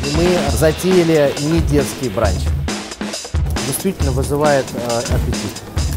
и мы затеяли не детский бранч. Действительно вызывает аппетит.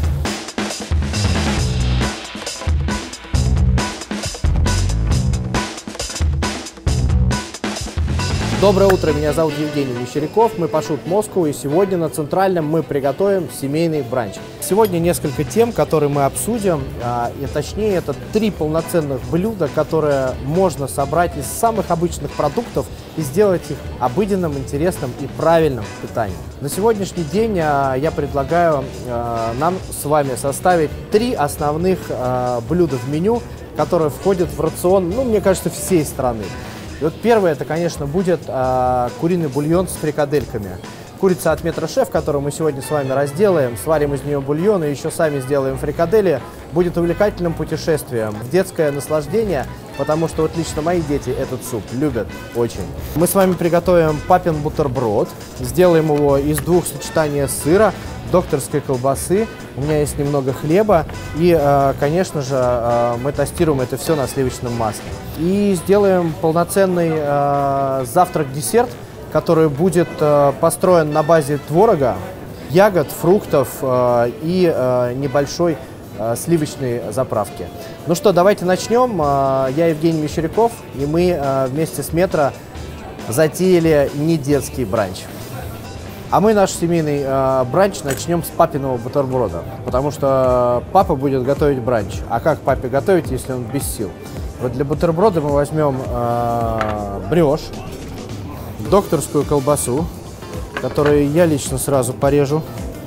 Доброе утро, меня зовут Евгений Мещеряков, мы Пашут Москва, и сегодня на Центральном мы приготовим семейный бранч. Сегодня несколько тем, которые мы обсудим, и точнее это 3 полноценных блюда, которые можно собрать из самых обычных продуктов и сделать их обыденным, интересным и правильным питанием. На сегодняшний день я предлагаю нам с вами составить 3 основных блюда в меню, которые входят в рацион, мне кажется, всей страны. И вот первое, это, конечно, будет куриный бульон с фрикадельками. Курица от Метро Шеф, которую мы сегодня с вами разделаем, сварим из нее бульон и еще сами сделаем фрикадели, будет увлекательным путешествием в детское наслаждение, потому что вот лично мои дети этот суп любят очень. Мы с вами приготовим папин бутерброд, сделаем его из 2 сочетаний сыра, докторской колбасы, у меня есть немного хлеба и, конечно же, мы тестируем это все на сливочном масле. И сделаем полноценный завтрак-десерт, который будет построен на базе творога, ягод, фруктов и небольшой сливочной заправки. Ну что, давайте начнем. Я Евгений Мещеряков, и мы вместе с Метро затеяли не детский бранч. А мы наш семейный бранч начнем с папиного бутерброда, потому что папа будет готовить бранч. А как папе готовить, если он без сил? Вот для бутерброда мы возьмем брioche, докторскую колбасу, которую я лично сразу порежу.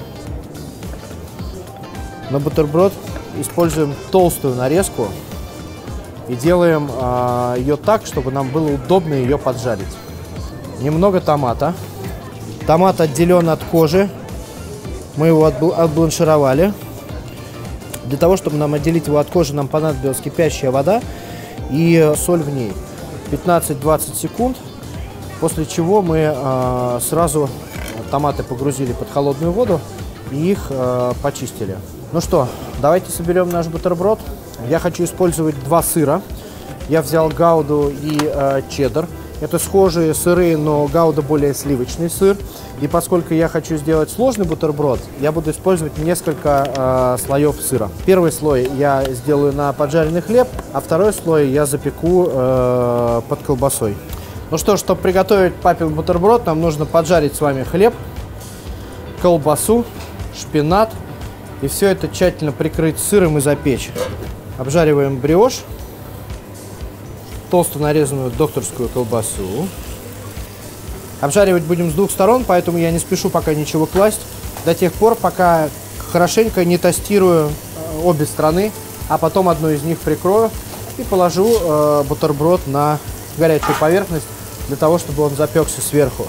На бутерброд используем толстую нарезку и делаем ее так, чтобы нам было удобно ее поджарить. Немного томата. Томат отделен от кожи, мы его отбланшировали. Для того, чтобы нам отделить его от кожи, нам понадобилась кипящая вода и соль в ней. 15-20 секунд, после чего мы сразу томаты погрузили под холодную воду и их почистили. Ну что, давайте соберем наш бутерброд. Я хочу использовать 2 сыра. Я взял гауду и чеддер. Это схожие сыры, но гауда более сливочный сыр. И поскольку я хочу сделать сложный бутерброд, я буду использовать несколько слоев сыра. Первый слой я сделаю на поджаренный хлеб, а второй слой я запеку под колбасой. Ну что ж, чтобы приготовить папин бутерброд, нам нужно поджарить с вами хлеб, колбасу, шпинат. И все это тщательно прикрыть сыром и запечь. Обжариваем брioche, толсто нарезанную докторскую колбасу. Обжаривать будем с 2 сторон, поэтому я не спешу пока ничего класть. До тех пор, пока хорошенько не тостирую обе стороны, а потом одну из них прикрою и положу бутерброд на горячую поверхность, для того, чтобы он запекся сверху.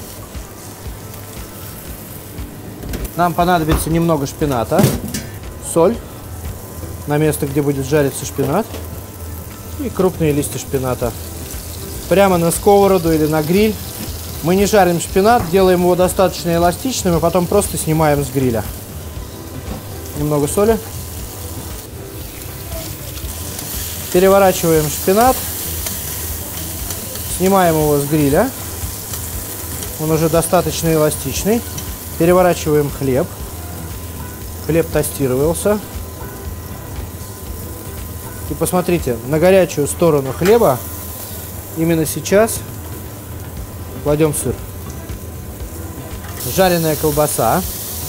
Нам понадобится немного шпината, соль на место, где будет жариться шпинат, и крупные листья шпината. Прямо на сковороду или на гриль. Мы не жарим шпинат, делаем его достаточно эластичным, и потом просто снимаем с гриля. Немного соли. Переворачиваем шпинат. Снимаем его с гриля. Он уже достаточно эластичный. Переворачиваем хлеб. Хлеб тостировался. И посмотрите, на горячую сторону хлеба именно сейчас кладем сыр. Жареная колбаса.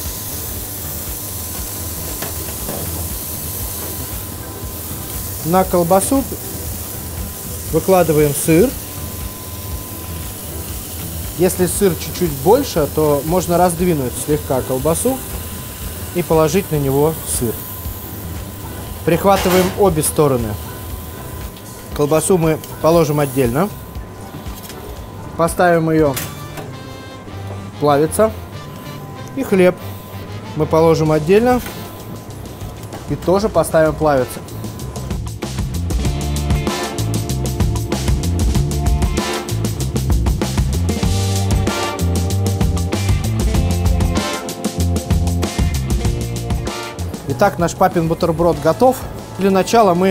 На колбасу выкладываем сыр. Если сыр чуть-чуть больше, то можно раздвинуть слегка колбасу и положить на него сыр. Прихватываем обе стороны. Колбасу мы положим отдельно. Поставим ее плавиться. И хлеб мы положим отдельно и тоже поставим плавиться. Итак, наш папин бутерброд готов. Для начала мы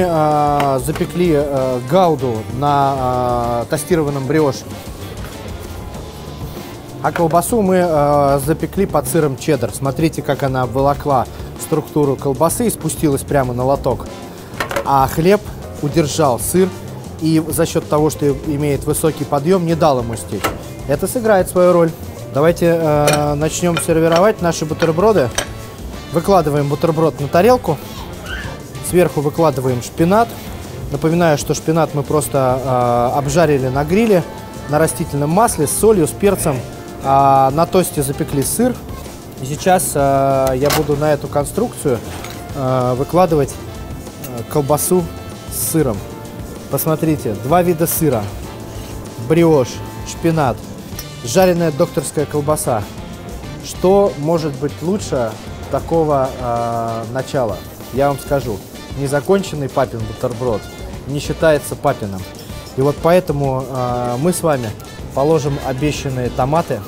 запекли гауду на тостированном брioche. А колбасу мы запекли под сыром чеддер. Смотрите, как она обволокла структуру колбасы и спустилась прямо на лоток. А хлеб удержал сыр и за счет того, что имеет высокий подъем, не дал ему стечь. Это сыграет свою роль. Давайте начнем сервировать наши бутерброды. Выкладываем бутерброд на тарелку. Сверху выкладываем шпинат. Напоминаю, что шпинат мы просто обжарили на гриле, на растительном масле, с солью, с перцем. На тосте запекли сыр. И сейчас я буду на эту конструкцию выкладывать колбасу с сыром. Посмотрите, два вида сыра. Бриош, шпинат, жареная докторская колбаса. Что может быть лучше такого начала? Я вам скажу, незаконченный папин бутерброд не считается папиным. И вот поэтому мы с вами положим обещанные томаты.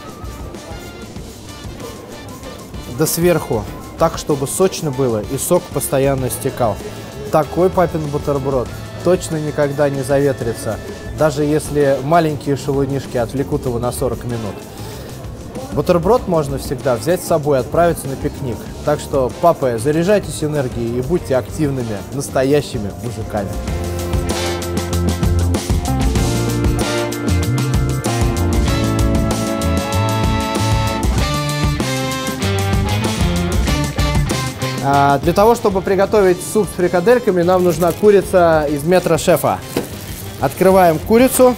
Да сверху, так, чтобы сочно было и сок постоянно стекал. Такой папин бутерброд точно никогда не заветрится, даже если маленькие шалунишки отвлекут его на 40 минут. Бутерброд можно всегда взять с собой и отправиться на пикник. Так что, папы, заряжайтесь энергией и будьте активными, настоящими мужиками. Для того, чтобы приготовить суп с фрикадельками, нам нужна курица из метро шефа. Открываем курицу.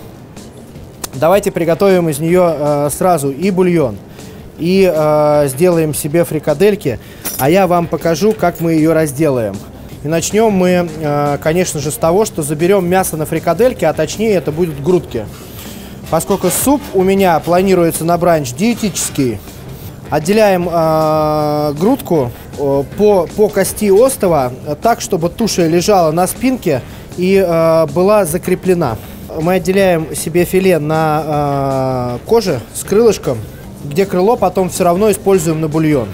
Давайте приготовим из нее сразу и бульон, и сделаем себе фрикадельки. А я вам покажу, как мы ее разделаем. И начнем мы, конечно же, с того, что заберем мясо на фрикадельки, а точнее это будут грудки. Поскольку суп у меня планируется на бранч диетический, отделяем грудку по кости остова так, чтобы туша лежала на спинке и была закреплена. Мы отделяем себе филе на коже с крылышком, где крыло потом все равно используем на бульон.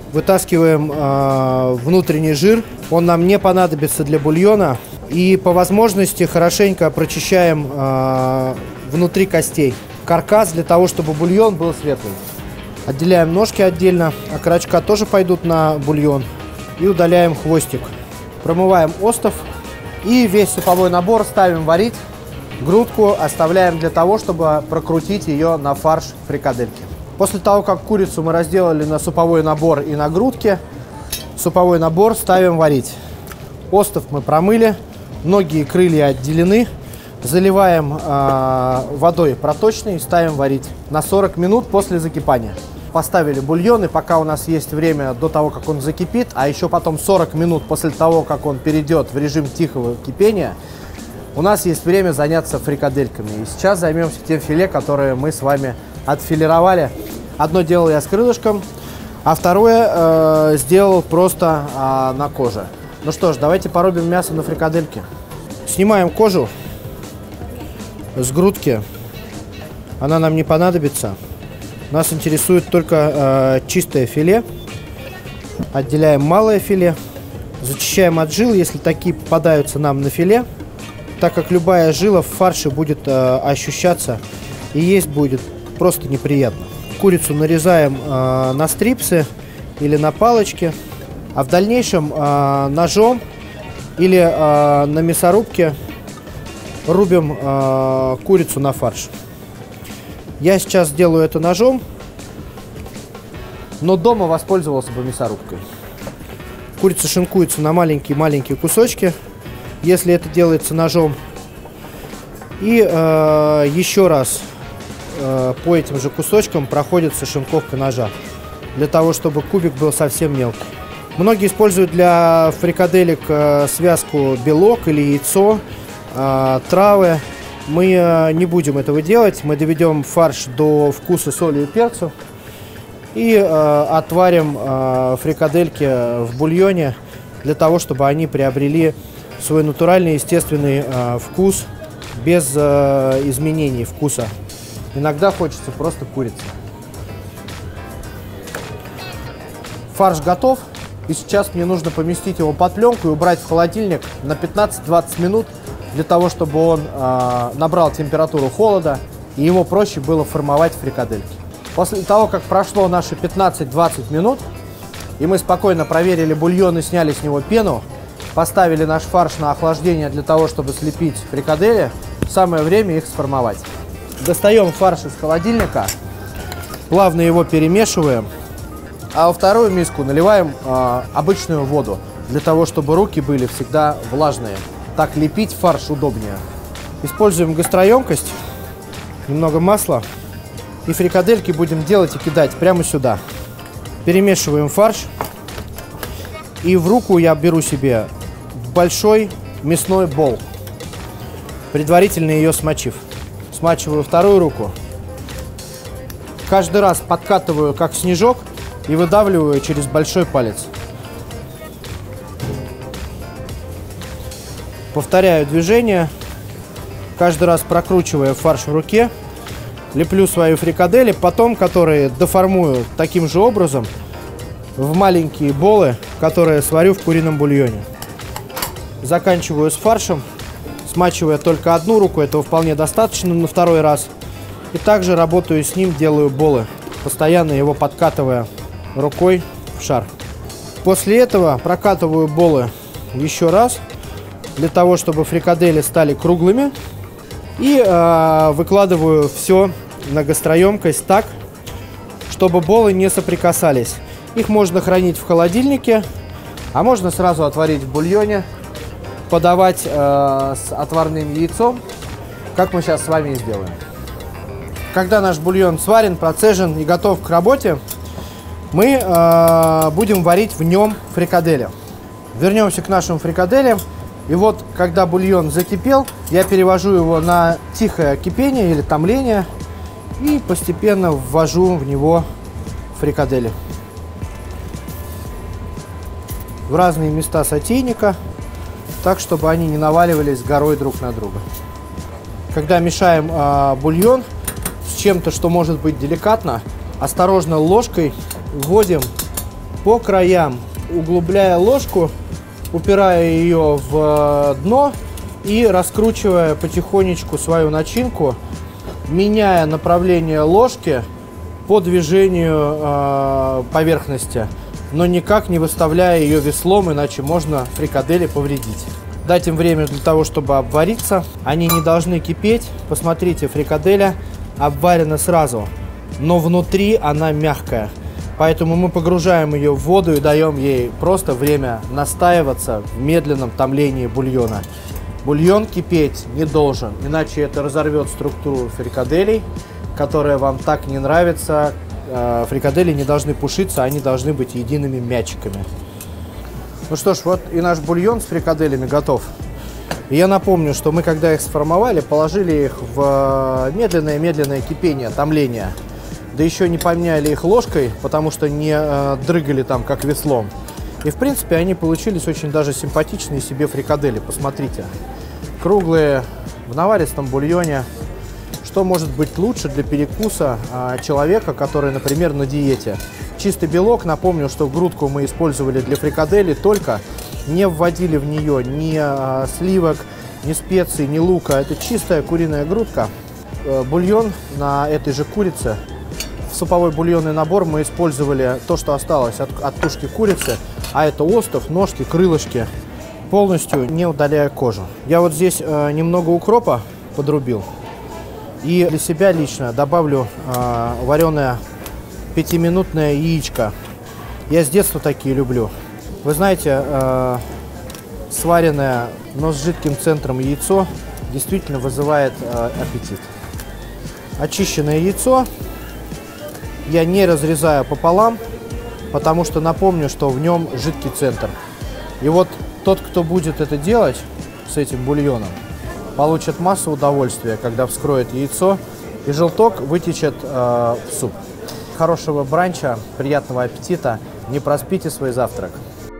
Вытаскиваем внутренний жир, он нам не понадобится для бульона. И по возможности хорошенько прочищаем внутри костей каркас для того, чтобы бульон был светлый. Отделяем ножки отдельно, окорочка тоже пойдут на бульон. И удаляем хвостик. Промываем остов и весь суповой набор ставим варить. Грудку оставляем для того, чтобы прокрутить ее на фарш фрикадельки. После того, как курицу мы разделали на суповой набор и на грудки, суповой набор ставим варить. Остов мы промыли, ноги и крылья отделены. Заливаем водой проточной и ставим варить на 40 минут после закипания. Поставили бульон, и пока у нас есть время до того, как он закипит, а еще потом 40 минут после того, как он перейдет в режим тихого кипения, у нас есть время заняться фрикадельками. И сейчас займемся тем филе, которое мы с вами отфилировали. Одно делал я с крылышком, а второе сделал просто на коже. Ну что ж, давайте порубим мясо на фрикадельки. Снимаем кожу с грудки, она нам не понадобится. Нас интересует только чистое филе. Отделяем малое филе, зачищаем от жил, если такие попадаются нам на филе, так как любая жила в фарше будет ощущаться и есть будет просто неприятно. Курицу нарезаем на стрипсы или на палочки, а в дальнейшем ножом или на мясорубке рубим курицу на фарш. Я сейчас сделаю это ножом, но дома воспользовался бы мясорубкой. Курица шинкуется на маленькие-маленькие кусочки, если это делается ножом. И еще раз по этим же кусочкам проходится шинковка ножа, для того, чтобы кубик был совсем мелкий. Многие используют для фрикаделек связку белок или яйцо, травы. Мы не будем этого делать. Мы доведем фарш до вкуса соли и перцу и отварим фрикадельки в бульоне для того, чтобы они приобрели свой натуральный естественный вкус без изменений вкуса. Иногда хочется просто курицы. Фарш готов. И сейчас мне нужно поместить его под пленку и убрать в холодильник на 15-20 минут, для того, чтобы он набрал температуру холода и его проще было формовать фрикадельки. После того, как прошло наши 15-20 минут, и мы спокойно проверили бульон и сняли с него пену, поставили наш фарш на охлаждение для того, чтобы слепить фрикадели, самое время их сформовать. Достаем фарш из холодильника, плавно его перемешиваем, а во вторую миску наливаем обычную воду, для того, чтобы руки были всегда влажные. Так лепить фарш удобнее. Используем гастроемкость, немного масла, и фрикадельки будем делать и кидать прямо сюда. Перемешиваем фарш, и в руку я беру себе большой мясной бол, предварительно ее смочив. Смачиваю вторую руку, каждый раз подкатываю как снежок и выдавливаю через большой палец. Повторяю движение, каждый раз прокручивая фарш в руке. Леплю свои фрикадели, потом которые доформую таким же образом в маленькие болы, которые сварю в курином бульоне. Заканчиваю с фаршем, смачивая только одну руку, этого вполне достаточно на второй раз. И также работаю с ним, делаю болы, постоянно его подкатывая рукой в шар. После этого прокатываю болы еще раз, для того, чтобы фрикадели стали круглыми. И выкладываю все на гастроемкость так, чтобы болы не соприкасались. Их можно хранить в холодильнике, а можно сразу отварить в бульоне, подавать с отварным яйцом, как мы сейчас с вами и сделаем. Когда наш бульон сварен, процежен и готов к работе, мы будем варить в нем фрикадели. Вернемся к нашим фрикаделям. И вот, когда бульон закипел, я перевожу его на тихое кипение или томление и постепенно ввожу в него фрикадели в разные места сотейника, так, чтобы они не наваливались горой друг на друга. Когда мешаем бульон с чем-то, что может быть деликатно, осторожно ложкой вводим по краям, углубляя ложку, упирая ее в дно и раскручивая потихонечку свою начинку, меняя направление ложки по движению поверхности, но никак не выставляя ее веслом, иначе можно фрикадели повредить. Дать им время для того, чтобы обвариться. Они не должны кипеть. Посмотрите, фрикаделя обварена сразу, но внутри она мягкая. Поэтому мы погружаем ее в воду и даем ей просто время настаиваться в медленном томлении бульона. Бульон кипеть не должен, иначе это разорвет структуру фрикаделей, которая вам так не нравится. Фрикадели не должны пушиться, они должны быть едиными мячиками. Ну что ж, вот и наш бульон с фрикаделями готов. И я напомню, что мы, когда их сформовали, положили их в медленное кипение, томление. Да еще не помняли их ложкой, потому что не дрыгали там как веслом. И в принципе они получились очень даже симпатичные себе фрикадели. Посмотрите, круглые, в наваристом бульоне. Что может быть лучше для перекуса человека, который, например, на диете? Чистый белок, напомню, что грудку мы использовали для фрикаделей, только не вводили в нее ни сливок, ни специй, ни лука. Это чистая куриная грудка. Бульон на этой же курице. В суповой бульонный набор мы использовали то, что осталось от тушки курицы, а это остов, ножки, крылышки, полностью не удаляя кожу. Я вот здесь немного укропа подрубил и для себя лично добавлю вареное 5-минутное яичко. Я с детства такие люблю. Вы знаете, сваренное, но с жидким центром яйцо действительно вызывает аппетит. Очищенное яйцо я не разрезаю пополам, потому что напомню, что в нем жидкий центр. И вот тот, кто будет это делать с этим бульоном, получит массу удовольствия, когда вскроет яйцо, и желток вытечет в суп. Хорошего бранча, приятного аппетита, не проспите свой завтрак.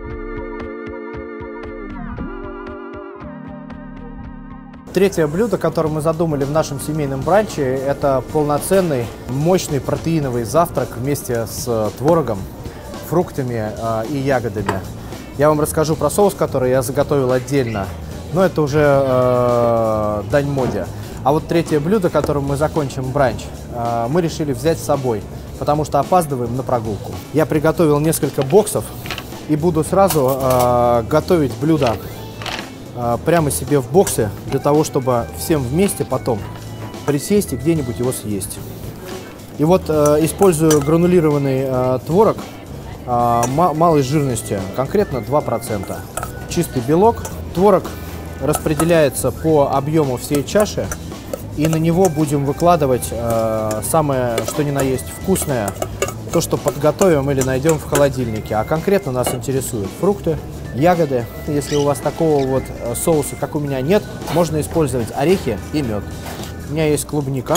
Третье блюдо, которое мы задумали в нашем семейном бранче, это полноценный, мощный протеиновый завтрак вместе с творогом, фруктами и ягодами. Я вам расскажу про соус, который я заготовил отдельно, но это уже дань моде. А вот третье блюдо, которым мы закончим бранч, мы решили взять с собой, потому что опаздываем на прогулку. Я приготовил несколько боксов и буду сразу готовить блюдо прямо себе в боксе, для того, чтобы всем вместе потом присесть и где-нибудь его съесть. И вот использую гранулированный творог малой жирности, конкретно 2%. Чистый белок. Творог распределяется по объему всей чаши, и на него будем выкладывать самое, что ни на есть, вкусное, то, что подготовим или найдем в холодильнике. А конкретно нас интересуют фрукты, ягоды. Если у вас такого вот соуса, как у меня, нет, можно использовать орехи и мед. У меня есть клубника.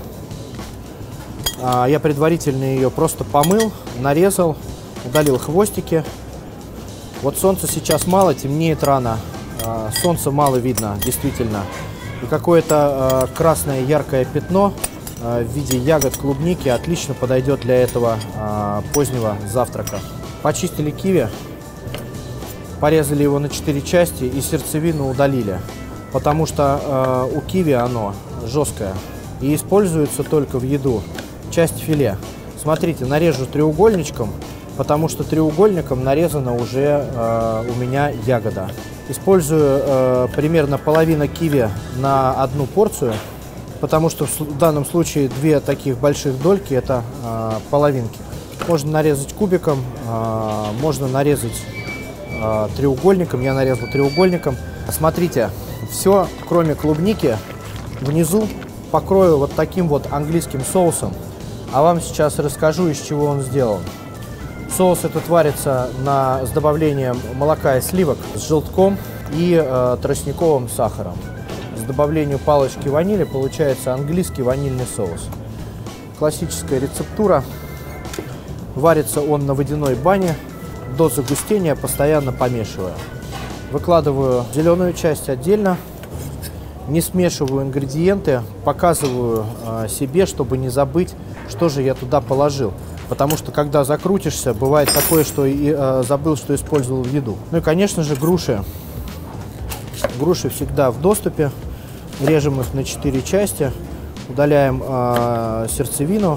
Я предварительно ее просто помыл, нарезал, удалил хвостики. Вот солнца сейчас мало, темнеет рано. Солнца мало видно, действительно. И какое-то красное яркое пятно в виде ягод клубники отлично подойдет для этого позднего завтрака. Почистили киви, порезали его на 4 части и сердцевину удалили, потому что у киви оно жесткое и используется только в еду часть филе. Смотрите, нарежу треугольничком, потому что треугольником нарезана уже у меня ягода. Использую примерно половину киви на одну порцию, потому что в данном случае 2 таких больших дольки – это половинки. Можно нарезать кубиком, можно нарезать треугольником. Я нарезал треугольником. Смотрите, все, кроме клубники, внизу покрою вот таким вот английским соусом. А вам сейчас расскажу, из чего он сделан. Соус этот варится с добавлением молока и сливок, с желтком и тростниковым сахаром. С добавлением палочки ванили получается английский ванильный соус. Классическая рецептура. Варится он на водяной бане. До загустения постоянно помешиваю. Выкладываю зеленую часть отдельно. Не смешиваю ингредиенты. Показываю себе, чтобы не забыть, что же я туда положил. Потому что, когда закрутишься, бывает такое, что и забыл, что использовал в еду. Ну и, конечно же, груши. Груши всегда в доступе. Режем их на 4 части. Удаляем сердцевину.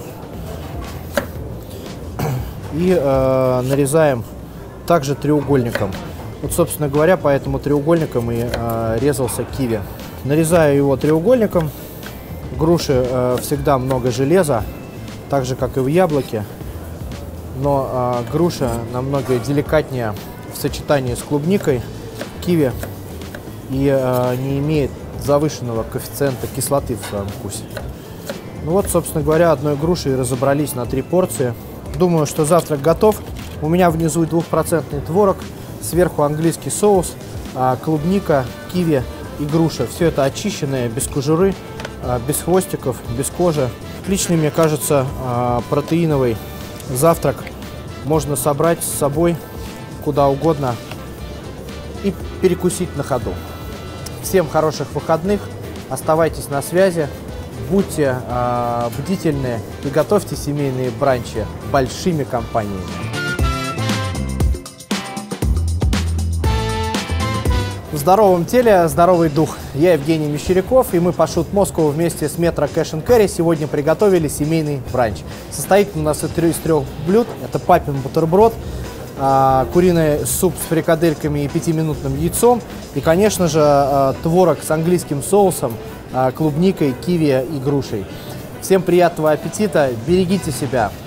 И нарезаем также треугольником. Вот, собственно говоря, по этому треугольникам и резался киви. Нарезаю его треугольником. Груши всегда много железа, так же, как и в яблоке. Но груша намного деликатнее в сочетании с клубникой, киви, и не имеет завышенного коэффициента кислоты в своем вкусе. Ну вот, собственно говоря, одной грушей разобрались на 3 порции. Думаю, что завтрак готов. У меня внизу 2% творог, сверху английский соус, клубника, киви и груша. Все это очищенное, без кожуры, без хвостиков, без кожи. Отличный, мне кажется, протеиновый завтрак. Можно собрать с собой куда угодно и перекусить на ходу. Всем хороших выходных, оставайтесь на связи, будьте бдительны и готовьте семейные бранчи большими компаниями. В здоровом теле здоровый дух. Я Евгений Мещеряков, и мы по Shoot Moscow вместе с Metro Cash & Carry сегодня приготовили семейный бранч. Состоит он у нас из 3 блюд. Это папин бутерброд, куриный суп с фрикадельками и 5-минутным яйцом. И, конечно же, творог с английским соусом, клубникой, киви и грушей. Всем приятного аппетита, берегите себя!